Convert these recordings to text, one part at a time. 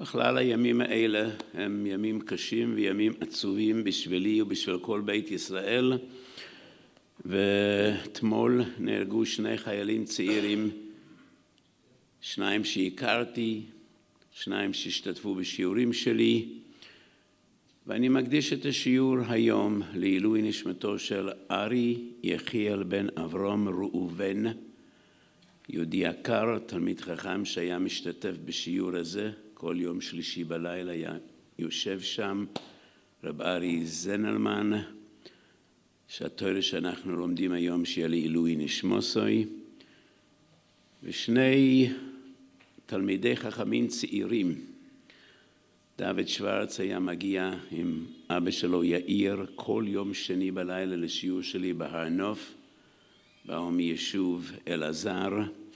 בכלל הימים האלה הם ימים קשים וימים עצובים בשבילי ובשביל כל בית ישראל, ואתמול נהרגו שני חיילים צעירים, שניים שהכרתי, שניים שהשתתפו בשיעורים שלי, ואני מקדיש את השיעור היום לעילוי נשמתו של ארי יחיאל בן אברהם ראובן, יהודי יקר, תלמיד חכם שהיה משתתף בשיעור הזה, כל יום שלישי בלילה היה יושב שם, רב ארי זנלמן, שהתורה שאנחנו לומדים היום שיהיה לעילוי נשמוסוי, ושני תלמידי חכמים צעירים, דוד שוורץ היה מגיע עם אבא שלו יאיר כל יום שני בלילה לשיעור שלי בהר נוף, באו מיישוב אלעזר,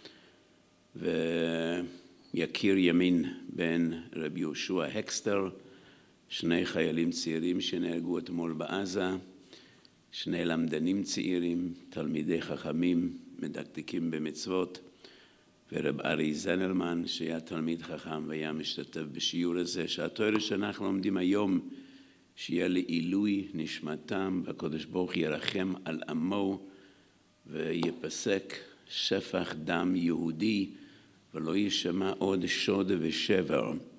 ויקיר ימין בן רבי יהושע הקסטר, שני חיילים צעירים שנהרגו אתמול בעזה, שני למדנים צעירים, תלמידי חכמים, מדקדקים במצוות, ורב ארי זנלמן שהיה תלמיד חכם והיה משתתף בשיעור הזה, שהתורה שאנחנו לומדים היום שיהיה לעילוי נשמתם, והקדוש ברוך ירחם על עמו ויפסק שפך דם יהודי ולא יישמע עוד שוד ושבר.